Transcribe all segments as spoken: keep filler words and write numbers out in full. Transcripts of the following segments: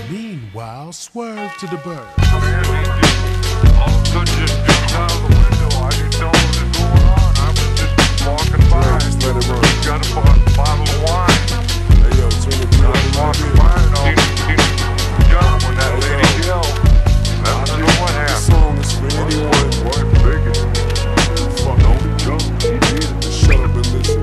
Meanwhile, swerve to the bird. All of a sudden just peeked out of the window. I didn't know what was going on. I was just walking by. Yeah, just let it run. Got a bo- bottle of wine. Hey yo, turn the I was walking by and all jump when that lady yelled. I don't know what This happened. song is for anyone. Boy, bigot. Fuck, don't jump. He did it. Just shut up and listen.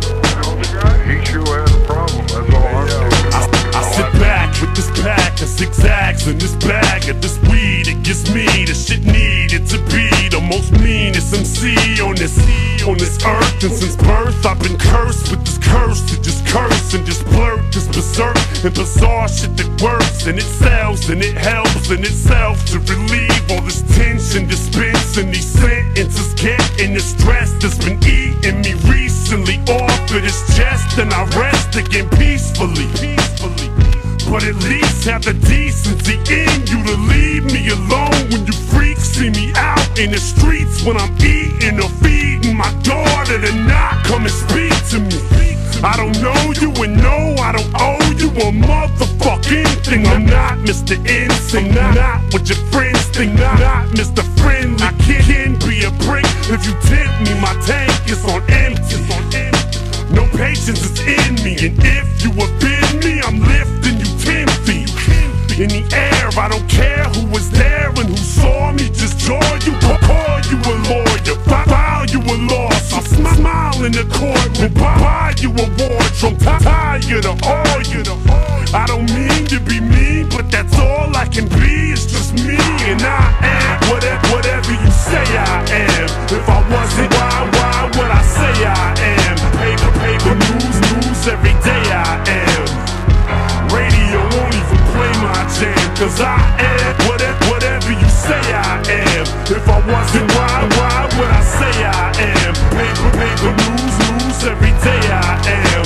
He sure had a problem. That's all I'm saying. I, I sit back with this pack of zigzags in this bag of this weed. It gives me the shit needed to be the most meanest M C on this on this earth. And since birth, I've been cursed with this curse to just curse and just blurt this berserk and bizarre shit that works and it sells and it helps in itself to relieve all this tension, dispensing these sentences, getting the stress that's been eating me recently off of this chest, and I rest again peacefully. Peacefully. But at least have the decency in you to leave me alone when you freaks see me out in the streets when I'm eating or feeding my daughter to not come and speak to me. I don't know you and no, I don't owe you a motherfucking thing. I'm not Mister Instinct, not, not what your friends think, not, not Mister Friendly. I can, can be a prick if you tempt me, my tank is on empty. No patience is in me, and if you offend me, I'm lifting you ten feet in the air. I don't care who was there and who saw me, just joy you, call you a lawyer, file you a lawsuit, smile in the courtroom, buy you a wardrobe, tired of all you. I don't mean to be mean, but that's all I can be. It's just me, and I am whatever, whatever you say I am. If I wasn't, why, why would I say I am? Paper, paper, news, news, every day I am. Radio won't even play my jam, cause I am whatever, whatever you say I am. If I wasn't, why, why would I say I am? Paper, paper, news, news, every day I am.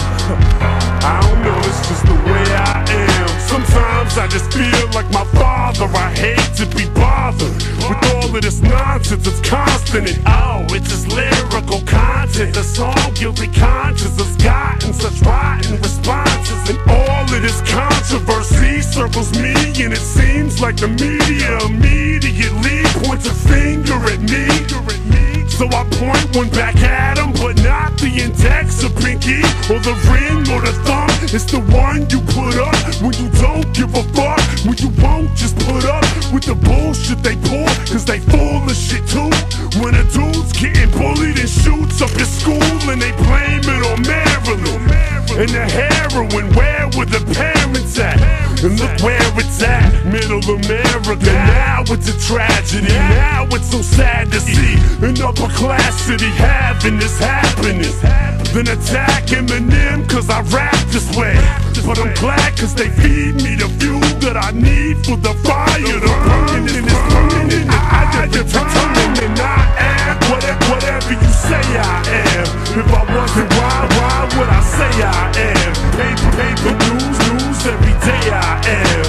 I don't know, it's just the way I am. Sometimes I just feel like my father. I hate to be bothered with all of this nonsense. It's constant and oh, it's just lyrical content. The song Guilty Conscience has gotten such rotten responses, and all of this controversy circles me, and it seems like the media immediately points a finger at me. So I point one back at him, but not the index or pinky or the ring or the thumb. It's the one you put up when you don't give a fuck, when you won't just put up with the bullshit they pull, cause they full of shit too. When a dude's getting bullied and shoots up your school and they blame it on Maryland and the heroin, where were the parents at? And look where it's at, middle America. Now it's a tragedy, now it's so sad to see an upper class city having this happening. Then attack Eminem cause I rap this way, but I'm glad cause they feed me the fuel that I need for the fire to burn, and it's burning. I get determined and I am whatever, whatever you say I am. If I wasn't, why, why would I say I am? Paper, paper, news, news, every day I am.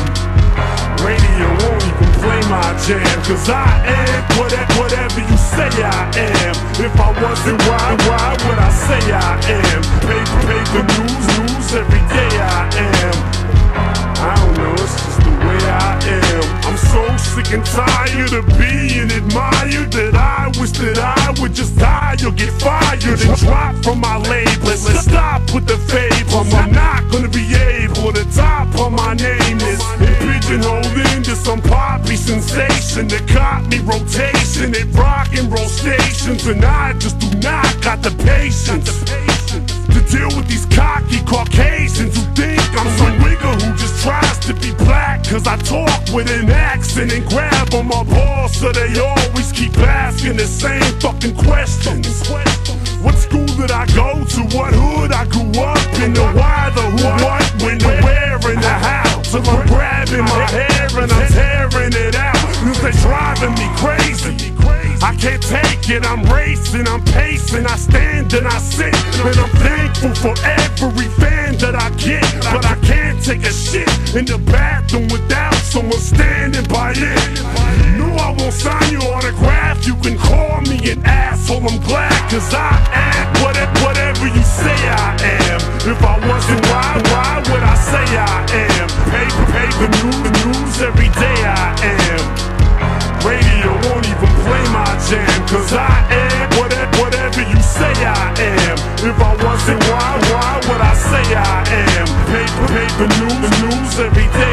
Radio won't even play my jam, cause I am whatever, whatever you say I am. If I wasn't, why, why would I say I am? Paper, paper, news, news, every day I am. I don't know, it's just the way I am. I'm so sick and tired of being admired that I wish that I would just die or get fired and drop from my label. Let's stop with the fable. I'm not gonna be able to top on my name is and pigeonholed into some poppy sensation that caught me rotation at rock and roll stations, and I just do not got the patience to deal with these cocky Caucasians who think I'm some wigger who just tries to be black, cause I talk with an accent and grab on my balls, so they always keep asking the same fucking questions. What school did I go to? What hood I grew up in? The why, the who, what, when, the where, and the how. Till I'm grabbing my hair and I'm tearing it out, cause they driving me crazy. I can't take it, I'm racing, I'm pacing, I stand and I sit, and I'm thankful for every fan that I get, but I can't take a shit in the bathroom without someone standing by it. No, I won't sign your autograph, you can call me an asshole, I'm glad, cause I am whatever, whatever you say I am. If I wasn't, why, why would I say I am? Paper, paper, new, new news every day I am. Radio won't even play my jam, cause I am whatever, whatever you say I am. If I wasn't, why, why would I say I am? Paper, paper news, news every day